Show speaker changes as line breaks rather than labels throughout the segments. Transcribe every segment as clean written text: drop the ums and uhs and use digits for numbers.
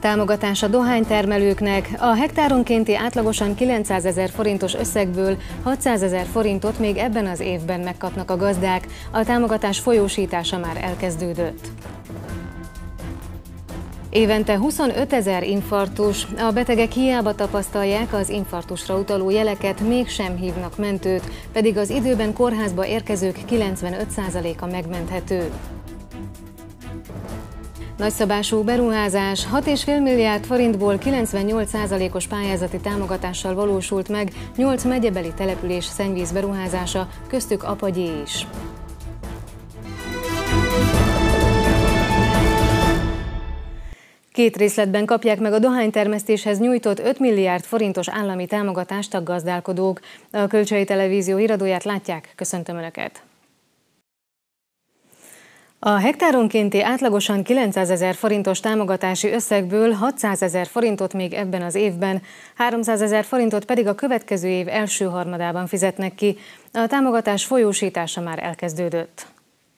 Támogatás a dohánytermelőknek. A hektáronkénti átlagosan 900 000 forintos összegből 600 000 forintot még ebben az évben megkapnak a gazdák. A támogatás folyósítása már elkezdődött. Évente 25 000 infarktus. A betegek hiába tapasztalják az infarktusra utaló jeleket, mégsem hívnak mentőt, pedig az időben kórházba érkezők 95%-a megmenthető. Nagyszabású beruházás, 6,5 milliárd forintból 98%-os pályázati támogatással valósult meg 8 megyebeli település szennyvíz beruházása, köztük Apagyé is. Két részletben kapják meg a dohánytermesztéshez nyújtott 5 milliárd forintos állami támogatást a gazdálkodók. A Kölcsei Televízió híradóját látják, köszöntöm Önöket! A hektáronkénti átlagosan 900 000 forintos támogatási összegből 600 000 forintot még ebben az évben, 300 000 forintot pedig a következő év első harmadában fizetnek ki. A támogatás folyósítása már elkezdődött.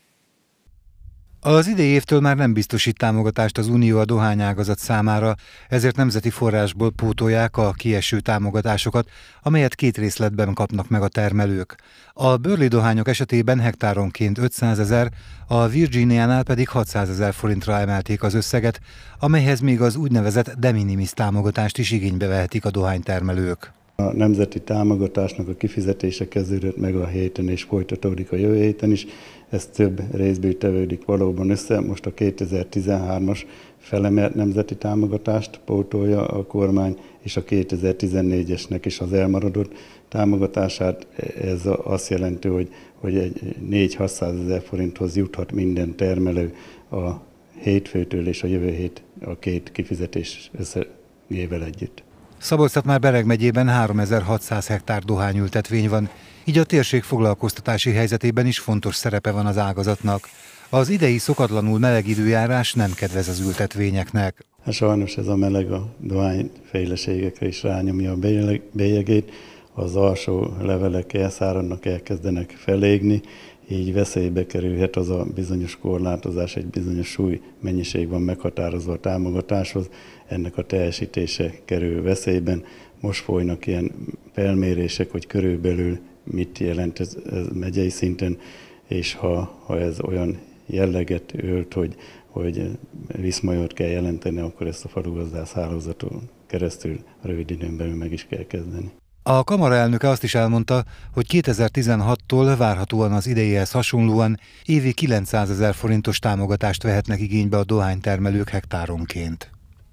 Az idei évtől már nem biztosít támogatást az Unió a dohányágazat számára, ezért nemzeti forrásból pótolják a kieső támogatásokat, amelyet két részletben kapnak meg a termelők. A Burley dohányok esetében hektáronként 500 000, a Virginiánál pedig 600 000 forintra emelték az összeget, amelyhez még az úgynevezett de minimis támogatást is igénybe vehetik a dohánytermelők.
A nemzeti támogatásnak a kifizetése kezdődött meg a héten és folytatódik a jövő héten is. Ez több részből tevődik valóban össze. Most a 2013-as felemelt nemzeti támogatást pótolja a kormány, és a 2014-esnek is az elmaradott támogatását. Ez azt jelenti, hogy egy 400-600 000 forinthoz juthat minden termelő a hétfőtől és a jövő hét a két kifizetés összegével együtt.
Szabolcs-Szatmár-Bereg megyében 3600 hektár dohányültetvény van, így a térség foglalkoztatási helyzetében is fontos szerepe van az ágazatnak. Az idei szokatlanul meleg időjárás nem kedvez az ültetvényeknek.
Sajnos ez a meleg a dohányféleségekre is rányomja a bélyegét, az alsó levelek elszáradnak, elkezdenek felégni, így veszélybe kerülhet az a bizonyos korlátozás, egy bizonyos súly mennyiség van meghatározva a támogatáshoz, ennek a teljesítése kerül veszélyben. Most folynak ilyen felmérések, hogy körülbelül mit jelent ez megyei szinten, és ha ez olyan jelleget ölt, hogy viszmajort kell jelenteni, akkor ezt a falugazdász hálózaton keresztül rövid időn belül meg is kell kezdeni.
A kamara elnöke azt is elmondta, hogy 2016-tól várhatóan az idejéhez hasonlóan évi 900 000 forintos támogatást vehetnek igénybe a dohánytermelők hektáronként.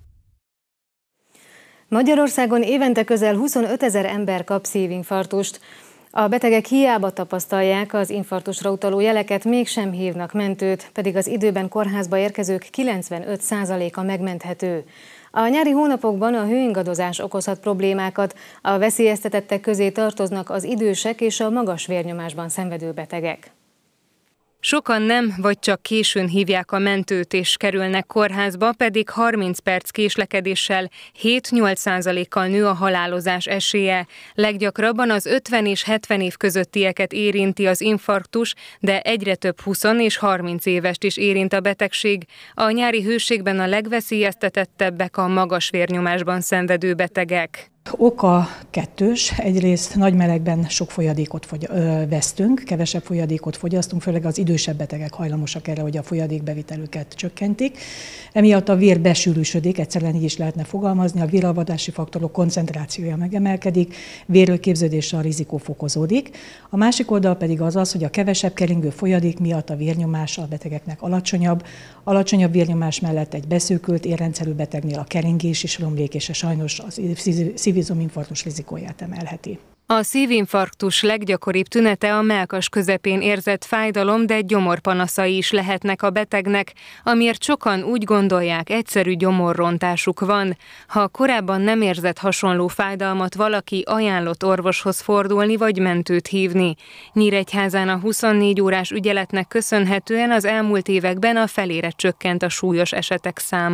Magyarországon évente közel 25 000 ember kap szívinfarktust. A betegek hiába tapasztalják az infarktusra utaló jeleket, mégsem hívnak mentőt, pedig az időben kórházba érkezők 95%-a megmenthető. A nyári hónapokban a hőingadozás okozhat problémákat, a veszélyeztetettek közé tartoznak az idősek és a magas vérnyomásban szenvedő betegek.
Sokan nem, vagy csak későn hívják a mentőt és kerülnek kórházba, pedig 30 perc késlekedéssel 7-8%-kal nő a halálozás esélye. Leggyakrabban az 50 és 70 év közöttieket érinti az infarktus, de egyre több 20 és 30 évest is érint a betegség. A nyári hőségben a legveszélyeztetettebbek a magas vérnyomásban szenvedő betegek.
Oka kettős, egyrészt nagy melegben sok folyadékot vesztünk, kevesebb folyadékot fogyasztunk, főleg az idősebb betegek hajlamosak erre, hogy a folyadékbevitelüket csökkentik. Emiatt a vér besűrűsödik, egyszerűen így is lehetne fogalmazni, a véralvatási faktorok koncentrációja megemelkedik, vérőképződéssel a rizikó fokozódik. A másik oldal pedig az, hogy a kevesebb keringő folyadék miatt a vérnyomás a betegeknek alacsonyabb. Alacsonyabb vérnyomás mellett egy beszűkült érrendszerű betegnél a keringés is romlik, és sajnos az szívizominfarktus rizikóját emelheti.
A szívinfarktus leggyakoribb tünete a mellkas közepén érzett fájdalom, de gyomorpanaszai is lehetnek a betegnek, amiért sokan úgy gondolják, egyszerű gyomorrontásuk van. Ha korábban nem érzett hasonló fájdalmat, valaki ajánlott orvoshoz fordulni vagy mentőt hívni. Nyíregyházán a 24 órás ügyeletnek köszönhetően az elmúlt években a felére csökkent a súlyos esetek száma.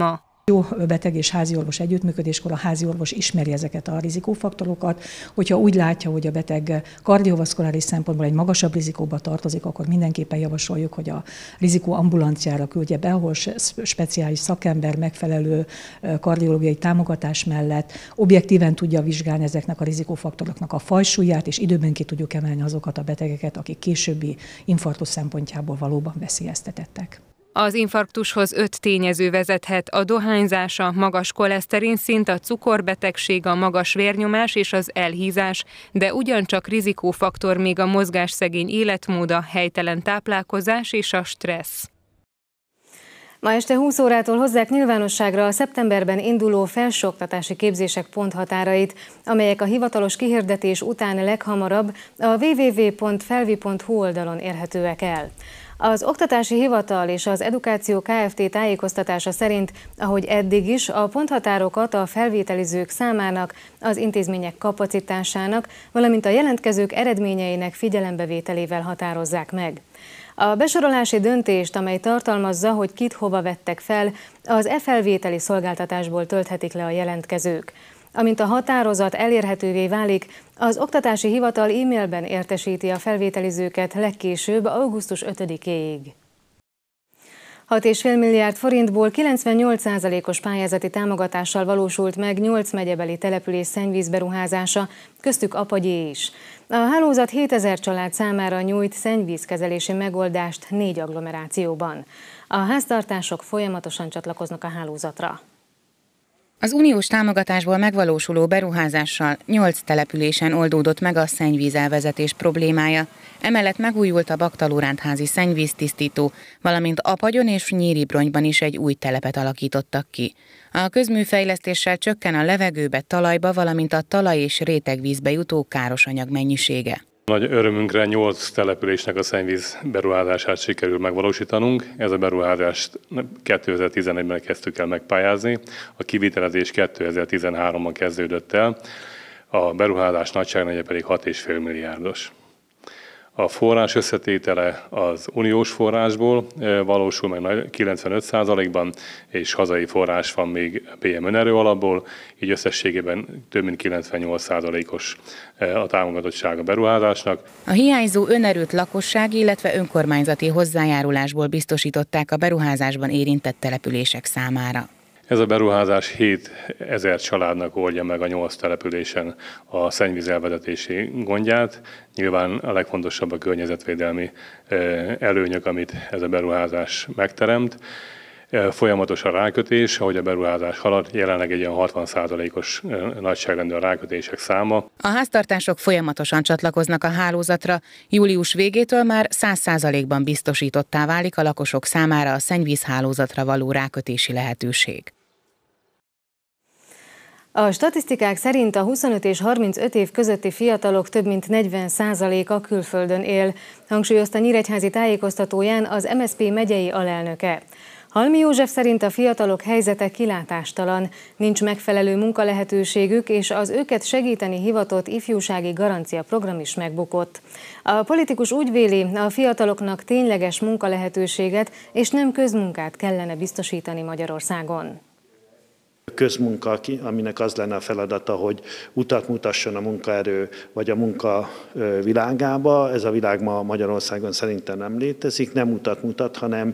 Jó beteg és háziorvos együttműködéskor a háziorvos ismeri ezeket a rizikófaktorokat. Hogyha úgy látja, hogy a beteg kardiovaszkuláris szempontból egy magasabb rizikóba tartozik, akkor mindenképpen javasoljuk, hogy a rizikóambulanciára küldje be, ahol speciális szakember megfelelő kardiológiai támogatás mellett objektíven tudja vizsgálni ezeknek a rizikófaktoroknak a fajsúlyát, és időben ki tudjuk emelni azokat a betegeket, akik későbbi infarktus szempontjából valóban veszélyeztetettek.
Az infarktushoz 5 tényező vezethet: a dohányzás, a magas koleszterinszint, a cukorbetegség, a magas vérnyomás és az elhízás, de ugyancsak rizikófaktor még a mozgásszegény életmód, a helytelen táplálkozás és a stressz.
Ma este 20 órától hozzák nyilvánosságra a szeptemberben induló felsőoktatási képzések ponthatárait, amelyek a hivatalos kihirdetés után leghamarabb a www.felvi.hu oldalon érhetőek el. Az Oktatási Hivatal és az Edukáció Kft. Tájékoztatása szerint, ahogy eddig is, a ponthatárokat a felvételizők számának, az intézmények kapacitásának, valamint a jelentkezők eredményeinek figyelembevételével határozzák meg. A besorolási döntést, amely tartalmazza, hogy kit hova vettek fel, az e-felvételi szolgáltatásból tölthetik le a jelentkezők. Amint a határozat elérhetővé válik, az Oktatási Hivatal e-mailben értesíti a felvételizőket legkésőbb augusztus 5-éig. 6,5 milliárd forintból 98%-os pályázati támogatással valósult meg 8 megyebeli település szennyvízberuházása, köztük Apagyé is. A hálózat 7000 család számára nyújt szennyvízkezelési megoldást 4 agglomerációban. A háztartások folyamatosan csatlakoznak a hálózatra.
Az uniós támogatásból megvalósuló beruházással 8 településen oldódott meg a szennyvízelvezetés problémája. Emellett megújult a Baktalórántházi szennyvíztisztító, valamint Apagyon és Nyíribronyban is egy új telepet alakítottak ki. A közműfejlesztéssel csökken a levegőbe, talajba, valamint a talaj- és rétegvízbe jutó káros anyag mennyisége.
Nagy örömünkre 8 településnek a szennyvíz beruházását sikerül megvalósítanunk. Ez a beruházást 2011-ben kezdtük el megpályázni, a kivitelezés 2013-ban kezdődött el, a beruházás nagyságrendje pedig 6,5 milliárdos. A forrás összetétele az uniós forrásból valósul meg 95%-ban, és hazai forrás van még PM önerő alapból, így összességében több mint 98%-os a támogatottság a beruházásnak.
A hiányzó önerőt lakossági, illetve önkormányzati hozzájárulásból biztosították a beruházásban érintett települések számára.
Ez a beruházás 7000 családnak oldja meg a 8 településen a szennyvízelvezetési gondját. Nyilván a legfontosabb a környezetvédelmi előnyök, amit ez a beruházás megteremt. Folyamatos a rákötés, ahogy a beruházás halad, jelenleg egy ilyen 60%-os nagyságrendű a rákötések száma.
A háztartások folyamatosan csatlakoznak a hálózatra, július végétől már 100%-ban biztosítottá válik a lakosok számára a szennyvízhálózatra való rákötési lehetőség.
A statisztikák szerint a 25 és 35 év közötti fiatalok több mint 40%-a külföldön él, hangsúlyozta Nyíregyházi tájékoztatóján az MSZP megyei alelnöke. Halmi József szerint a fiatalok helyzete kilátástalan, nincs megfelelő munkalehetőségük, és az őket segíteni hivatott ifjúsági garancia program is megbukott. A politikus úgy véli, a fiataloknak tényleges munkalehetőséget és nem közmunkát kellene biztosítani Magyarországon.
Közmunka, aminek az lenne a feladata, hogy utat mutasson a munkaerő vagy a munka világába. Ez a világ ma Magyarországon szerintem nem létezik, nem utat mutat, hanem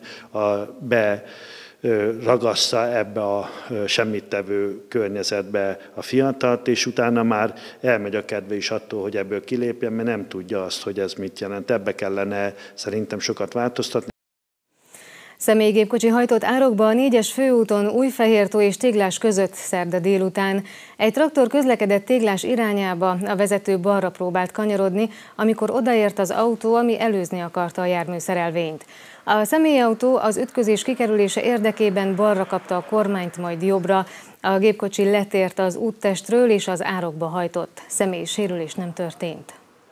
beragassza ebbe a semmittevő környezetbe a fiatalt, és utána már elmegy a kedve is attól, hogy ebből kilépjen, mert nem tudja azt, hogy ez mit jelent. Ebbe kellene szerintem sokat változtatni.
Személygépkocsi hajtott árokba a 4-es főúton Újfehértó és Téglás között szerda délután. Egy traktor közlekedett Téglás irányába, a vezető balra próbált kanyarodni, amikor odaért az autó, ami előzni akarta a járműszerelvényt. A személyautó az ütközés kikerülése érdekében balra kapta a kormányt, majd jobbra. A gépkocsi letért az úttestről és az árokba hajtott. Személyi sérülés nem történt.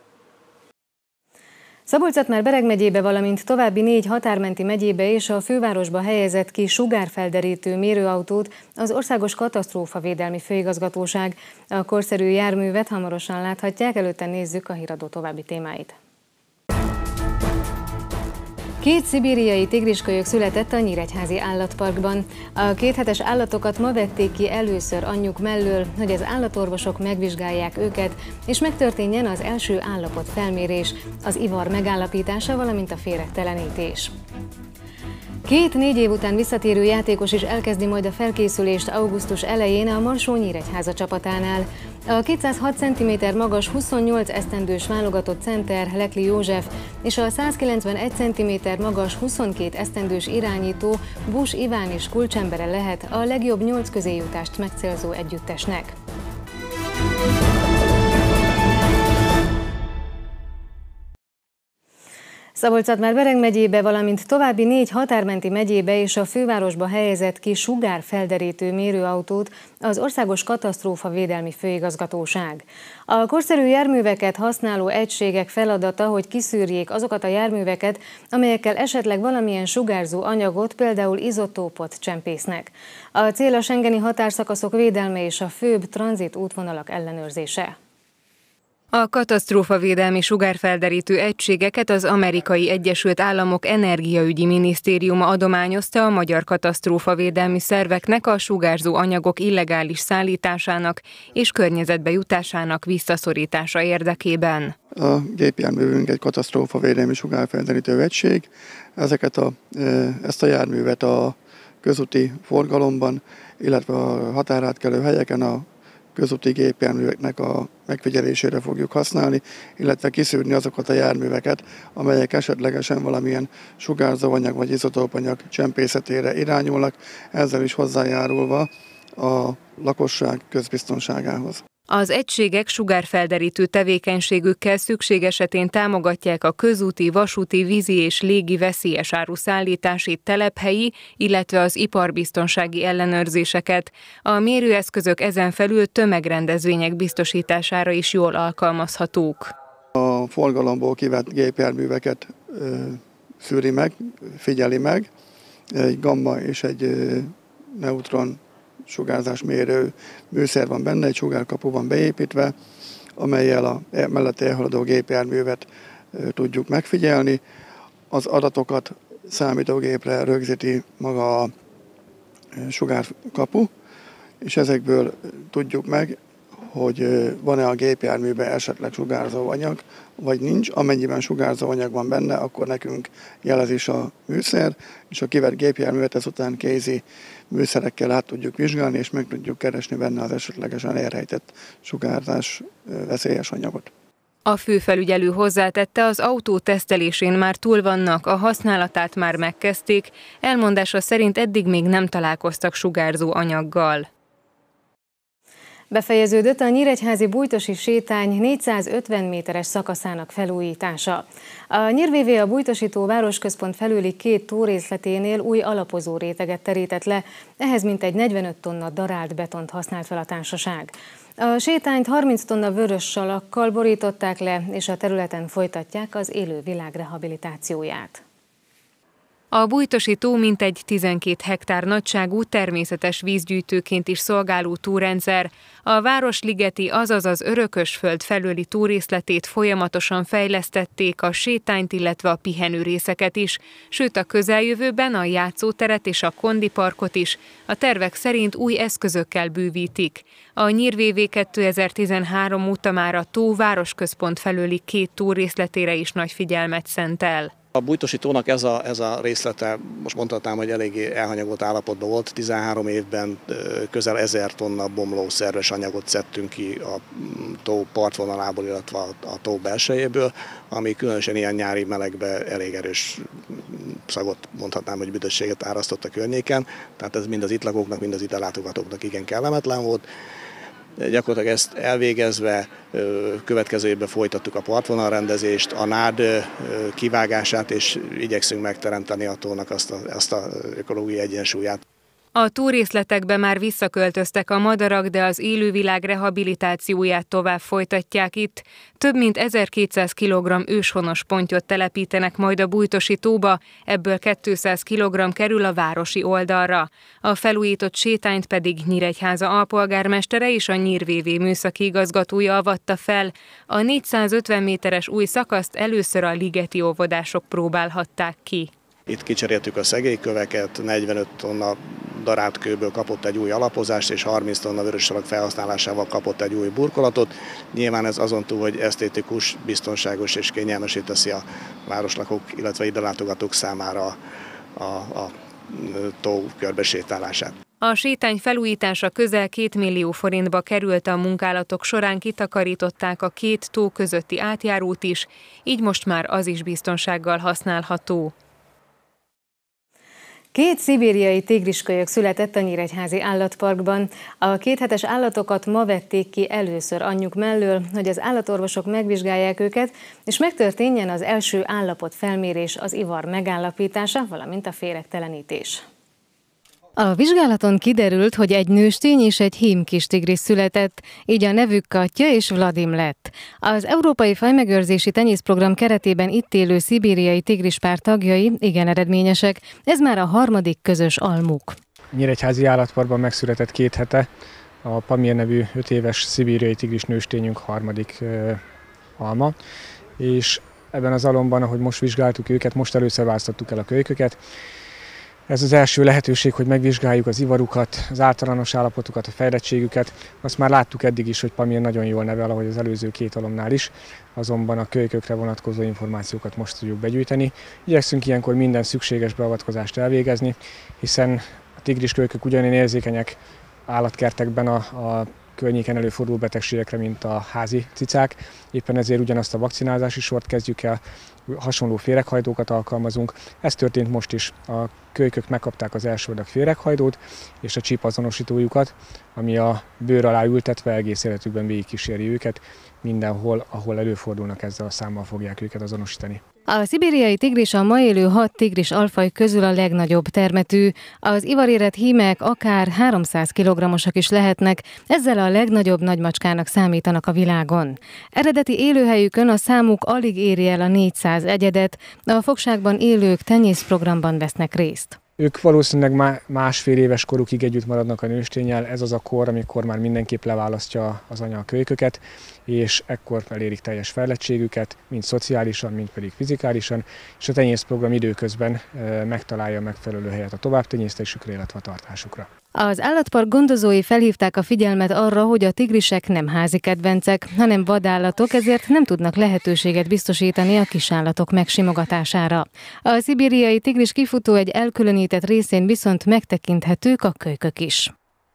Szabolcs-Szatmár-Bereg megyébe, valamint további 4 határmenti megyébe és a fővárosba helyezett ki sugárfelderítő mérőautót az Országos Katasztrófavédelmi Főigazgatóság. A korszerű járművet hamarosan láthatják, előtte nézzük a híradó további témáit. 2 szibériai tigriskölyök született a Nyíregyházi állatparkban. A 2 hetes állatokat ma vették ki először anyjuk mellől, hogy az állatorvosok megvizsgálják őket, és megtörténjen az első állapotfelmérés, az ivar megállapítása, valamint a féregtelenítés. 2-4 év után visszatérő játékos is elkezdi majd a felkészülést augusztus elején a Marsó-Nyíregyháza csapatánál. A 206 cm magas 28 esztendős válogatott center Lekli József és a 191 cm magas 22 esztendős irányító Bus Iván is kulcsembere lehet a legjobb 8 közéjutást megcélzó együttesnek. Szabolcs-Szatmár-Bereg megyébe, valamint további 4 határmenti megyébe és a fővárosba helyezett ki sugárfelderítő mérőautót az Országos Katasztrófavédelmi Főigazgatóság. A korszerű járműveket használó egységek feladata, hogy kiszűrjék azokat a járműveket, amelyekkel esetleg valamilyen sugárzó anyagot, például izotópot csempésznek. A cél a schengeni határszakaszok védelme és a főbb tranzit útvonalak ellenőrzése.
A katasztrófavédelmi sugárfelderítő egységeket az Amerikai Egyesült Államok Energiaügyi Minisztériuma adományozta a magyar katasztrófavédelmi szerveknek a sugárzó anyagok illegális szállításának és környezetbe jutásának visszaszorítása érdekében.
A gépjárművünk egy katasztrófavédelmi sugárfelderítő egység. Ezt a járművet a közúti forgalomban, illetve a határátkelő helyeken a közúti gépjárműveknek a megfigyelésére fogjuk használni, illetve kiszűrni azokat a járműveket, amelyek esetlegesen valamilyen sugárzóanyag vagy izotópanyag csempészetére irányulnak, ezzel is hozzájárulva a lakosság közbiztonságához.
Az egységek sugárfelderítő tevékenységükkel szükség esetén támogatják a közúti, vasúti, vízi és légi veszélyes áru szállítási, telephelyi, illetve az iparbiztonsági ellenőrzéseket. A mérőeszközök ezen felül tömegrendezvények biztosítására is jól alkalmazhatók.
A forgalomból kivett gépjárműveket szűri meg, figyeli meg, egy gamma és egy neutron sugárzásmérő műszer van benne, egy sugárkapu van beépítve, amellyel a mellette elhaladó gépjárművet tudjuk megfigyelni. Az adatokat számítógépre rögzíti maga a sugárkapu, és ezekből tudjuk meg, hogy van-e a gépjárműben esetleg sugárzóanyag, vagy nincs. Amennyiben sugárzóanyag van benne, akkor nekünk jelez is a műszer, és a kivett gépjárművet ezután kézi műszerekkel át tudjuk vizsgálni, és meg tudjuk keresni benne az esetlegesen elrejtett sugárzás veszélyes anyagot.
A főfelügyelő hozzátette, az autó tesztelésén már túl vannak, a használatát már megkezdték, elmondása szerint eddig még nem találkoztak sugárzó anyaggal.
Befejeződött a nyíregyházi Bújtosi sétány 450 méteres szakaszának felújítása. A Nyír-VV a Bújtosi tó városközpont felüli 2 tórészleténél új alapozó réteget terített le, ehhez mintegy 45 tonna darált betont használt fel a társaság. A sétányt 30 tonna vörös salakkal borították le, és a területen folytatják az élővilág rehabilitációját.
A Bújtosi tó mintegy 12 hektár nagyságú természetes vízgyűjtőként is szolgáló tórendszer. A Városligeti, azaz az Örökösföld felőli tórészletét folyamatosan fejlesztették, a sétányt, illetve a pihenőrészeket is, sőt a közeljövőben a játszóteret és a kondiparkot is. A tervek szerint új eszközökkel bővítik. A Nyír-VV 2013 óta már a tó városközpont felőli 2 tórészletére is nagy figyelmet szentel.
A Bújtosi tónak ez a részlete, most mondhatnám, hogy eléggé elhanyagolt állapotban volt. 13 évben közel 1000 tonna bomló szerves anyagot szedtünk ki a tó partvonalából, illetve a tó belsejéből, ami különösen ilyen nyári melegben elég erős szagot, mondhatnám, hogy büdösséget árasztott a környéken. Tehát ez mind az itt lakóknak, mind az itt látogatóknak igen kellemetlen volt. Gyakorlatilag ezt elvégezve következő évben folytattuk a partvonalrendezést, a nád kivágását, és igyekszünk megteremteni a tónak azt az ökológiai egyensúlyát.
A túrészletekbe már visszaköltöztek a madarak, de az élővilág rehabilitációját tovább folytatják itt. Több mint 1200 kg őshonos pontyot telepítenek majd a Bújtosi tóba, ebből 200 kg kerül a városi oldalra. A felújított sétányt pedig Nyíregyháza alpolgármestere és a Nyír VV műszaki igazgatója avatta fel. A 450 méteres új szakaszt először a ligeti óvodások próbálhatták ki.
Itt kicseréltük a szegélyköveket, 45 tonna daráltkőből kapott egy új alapozást, és 30 tonna vörössalag felhasználásával kapott egy új burkolatot. Nyilván ez azon túl, hogy esztétikus, biztonságos és kényelmesé teszi a városlakók, illetve ide látogatók számára a tó körbesétálását.
A sétány felújítása közel 2 millió forintba került, a munkálatok során kitakarították a két tó közötti átjárót is, így most már az is biztonsággal használható.
2 szibériai tigriskölyök született a Nyíregyházi Állatparkban. A 2 hetes állatokat ma vették ki először anyjuk mellől, hogy az állatorvosok megvizsgálják őket, és megtörténjen az első állapotfelmérés, az ivar megállapítása, valamint a féregtelenítés. A vizsgálaton kiderült, hogy egy nőstény és egy hím kis tigris született, így a nevük Katya és Vladim lett. Az Európai Fajmegőrzési Tenyészprogram keretében itt élő szibériai tigrispár tagjai igen eredményesek, ez már a 3. közös almuk.
Nyíregyházi Állatparkban megszületett 2 hete a Pamir nevű 5 éves szibériai tigris nőstényünk 3. alma, és ebben az alomban, ahogy most vizsgáltuk őket, most először választottuk el a kölyköket. Ez az első lehetőség, hogy megvizsgáljuk az ivarukat, az általános állapotukat, a fejlettségüket. Azt már láttuk eddig is, hogy Pamir nagyon jól nevel, ahogy az előző 2 alomnál is, azonban a kölykökre vonatkozó információkat most tudjuk begyűjteni. Igyekszünk ilyenkor minden szükséges beavatkozást elvégezni, hiszen a tigriskölykök ugyanilyen érzékenyek állatkertekben a környéken előforduló betegségekre, mint a házi cicák. Éppen ezért ugyanazt a vakcinázási sort kezdjük el, hasonló féreghajtókat alkalmazunk. Ez történt most is. A kölykök megkapták az első adag féreghajtót és a csípazonosítójukat, ami a bőr alá ültetve egész életükben végigkíséri őket. Mindenhol, ahol előfordulnak, ezzel a számmal fogják őket azonosítani.
A szibériai tigris a ma élő 6 tigris alfaj közül a legnagyobb termetű. Az ivarérett hímek akár 300 kg-osak is lehetnek, ezzel a legnagyobb nagymacskának számítanak a világon. Eredeti élőhelyükön a számuk alig éri el a 400 egyedet, a fogságban élők tenyészprogramban vesznek részt.
Ők valószínűleg másfél éves korukig együtt maradnak a nőstényel, ez az a kor, amikor már mindenképp leválasztja az anya a kölyköket, és ekkor elérik teljes fejlettségüket, mind szociálisan, mind pedig fizikálisan, és a tenyészprogram időközben megtalálja a megfelelő helyet a továbbtenyésztésükre, illetve a tartásukra.
Az állatpark gondozói felhívták a figyelmet arra, hogy a tigrisek nem házi kedvencek, hanem vadállatok, ezért nem tudnak lehetőséget biztosítani a kisállatok megsimogatására. A szibériai tigris kifutó egy elkülönített részén viszont megtekinthetők a kölykök is.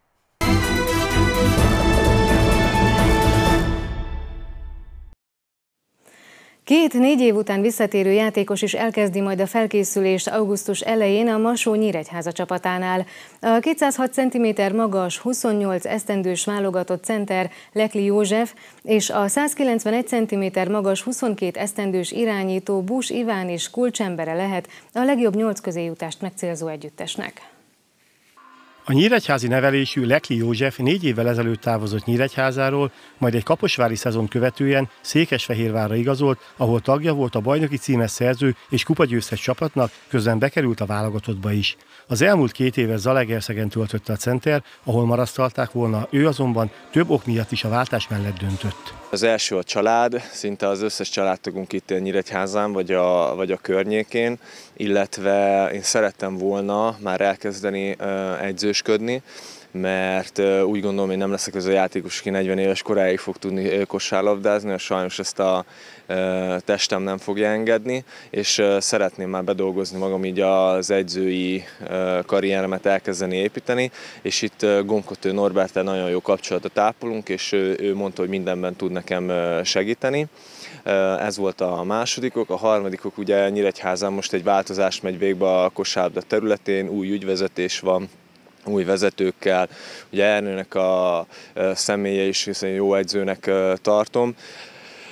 2-4 év után visszatérő játékos is elkezdi majd a felkészülést augusztus elején a Masó-Nyíregyháza csapatánál. A 206 cm magas, 28 esztendős válogatott center Lekli József és a 191 cm magas, 22 esztendős irányító Bus Iván is kulcsembere lehet a legjobb 8 közé jutást megcélzó együttesnek.
A nyíregyházi nevelésű Lekli József 4 évvel ezelőtt távozott Nyíregyházáról, majd egy kaposvári szezon követően Székesfehérvárra igazolt, ahol tagja volt a bajnoki címes szerző és kupagyőztes csapatnak, közben bekerült a válogatottba is. Az elmúlt 2 évet Zalaegerszegen töltötte a center, ahol marasztalták volna, ő azonban több ok miatt is a váltás mellett döntött.
Az első a család, szinte az összes családtagunk itt Nyíregyházán vagy a környékén, illetve én szerettem volna már elkezdeni edzősködni, mert úgy gondolom, hogy nem leszek az a játékos, aki 40 éves koráig fog tudni kosárlabdázni, sajnos ezt a testem nem fogja engedni, és szeretném már bedolgozni magam így az edzői karrieremet elkezdeni építeni, és itt Gombkötő Norberttel nagyon jó kapcsolatot ápolunk, és ő mondta, hogy mindenben tud nekem segíteni. Ez volt a másodikok. A harmadikok, ugye Nyíregyházán most egy változás megy végbe a kosárlabda területén, új ügyvezetés van, új vezetőkkel, ugye Ernőnek a személye is, hiszen jó edzőnek tartom.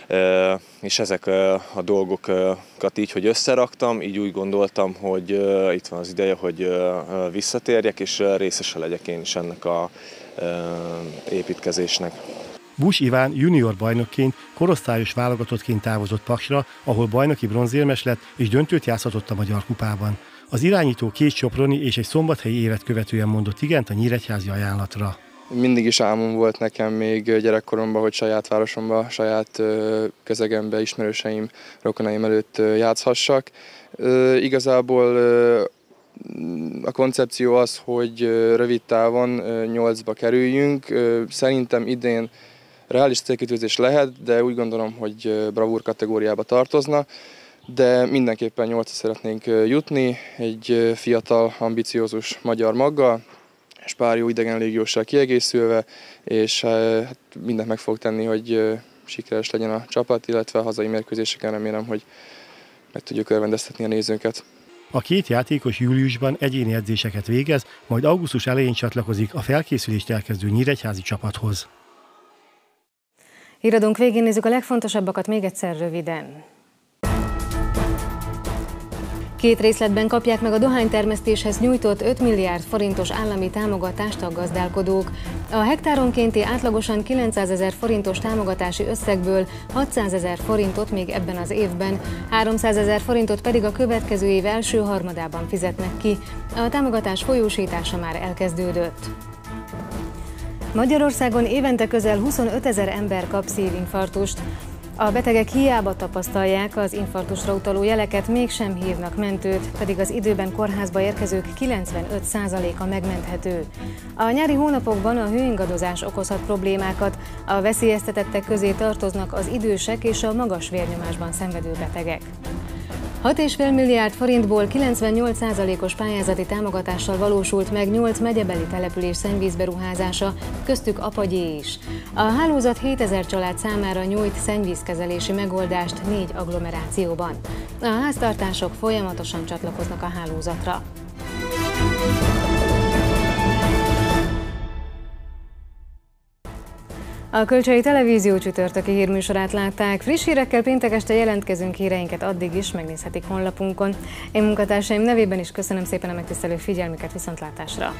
és ezek a dolgokat így, hogy összeraktam, így úgy gondoltam, hogy itt van az ideje, hogy visszatérjek, és részese legyek én is ennek a építkezésnek.
Busch Iván junior bajnokként, korosztályos válogatottként távozott Paksra, ahol bajnoki bronzérmes lett és döntőt játszhatott a Magyar Kupában. Az irányító két soproni és egy szombathelyi évet követően mondott igent a nyíregyházi ajánlatra.
Mindig is álmom volt nekem még gyerekkoromban, hogy saját városomban, saját közegemben, ismerőseim, rokonaim előtt játszhassak. Igazából a koncepció az, hogy rövid távon 8-ba kerüljünk. Szerintem idén reális célkitűzés lehet, de úgy gondolom, hogy bravúr kategóriába tartozna. De mindenképpen 8-ra szeretnénk jutni, egy fiatal, ambiciózus magyar maggal, és pár jó idegen légióssal kiegészülve, és hát mindent meg fog tenni, hogy sikeres legyen a csapat, illetve a hazai mérkőzéseken remélem, hogy meg tudjuk örvendeztetni a nézőket.
A két játékos júliusban egyéni edzéseket végez, majd augusztus elején csatlakozik a felkészülést elkezdő nyíregyházi csapathoz.
Híradónk végén nézzük a legfontosabbakat még egyszer röviden. 2 részletben kapják meg a dohánytermesztéshez nyújtott 5 milliárd forintos állami támogatást a gazdálkodók. A hektáronkénti átlagosan 900 000 forintos támogatási összegből 600 000 forintot még ebben az évben, 300 000 forintot pedig a következő év első harmadában fizetnek ki. A támogatás folyósítása már elkezdődött. Magyarországon évente közel 25 000 ember kap szívinfarktust. A betegek hiába tapasztalják az infarktusra utaló jeleket, mégsem hívnak mentőt, pedig az időben kórházba érkezők 95%-a megmenthető. A nyári hónapokban a hőingadozás okozhat problémákat, a veszélyeztetettek közé tartoznak az idősek és a magas vérnyomásban szenvedő betegek. 6,5 milliárd forintból 98%-os pályázati támogatással valósult meg 8 megyebeli település szennyvízberuházása, köztük Apagyé is. A hálózat 7000 család számára nyújt szennyvízkezelési megoldást 4 agglomerációban. A háztartások folyamatosan csatlakoznak a hálózatra. A Kölcsei Televízió csütörtöki hírműsorát látták. Friss hírekkel péntek este jelentkezünk, híreinket addig is megnézhetik honlapunkon. Én munkatársaim nevében is köszönöm szépen a megtisztelő figyelmüket, viszontlátásra!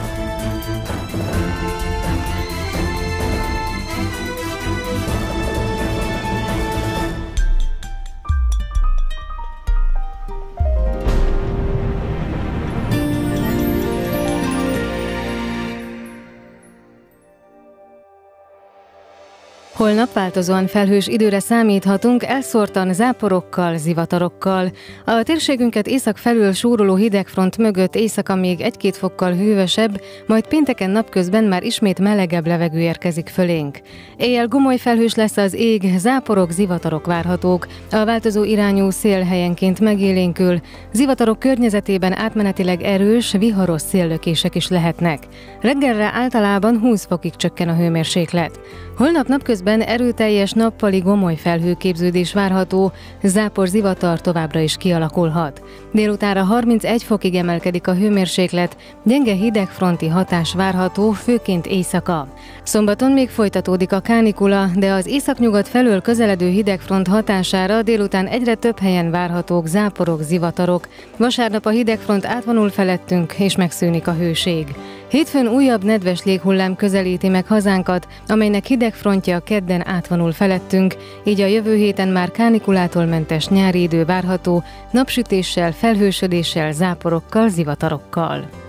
Holnap változóan felhős időre számíthatunk, elszórtan záporokkal, zivatarokkal. A térségünket észak felől súroló hidegfront mögött éjszaka még 1-2 fokkal hűvösebb, majd pénteken napközben már ismét melegebb levegő érkezik fölénk. Éjjel gomoly felhős lesz az ég, záporok, zivatarok várhatók. A változó irányú szél helyenként megélénkül. Zivatarok környezetében átmenetileg erős, viharos széllökések is lehetnek. Reggelre általában 20 fokig csökken a hőmérséklet. Holnap napközben erőteljes nappali gomoly felhőképződés várható, zápor-zivatar továbbra is kialakulhat. Délutánra 31 fokig emelkedik a hőmérséklet, gyenge hidegfronti hatás várható, főként éjszaka. Szombaton még folytatódik a kánikula, de az északnyugat felől közeledő hidegfront hatására délután egyre több helyen várhatók záporok, zivatarok. Vasárnap a hidegfront átvonul felettünk, és megszűnik a hőség. Hétfőn újabb nedves léghullám közelíti meg hazánkat, amelynek hidegfrontja kedden átvonul felettünk, így a jövő héten már kánikulától mentes nyári idő várható, napsütéssel, felhősödéssel, záporokkal, zivatarokkal.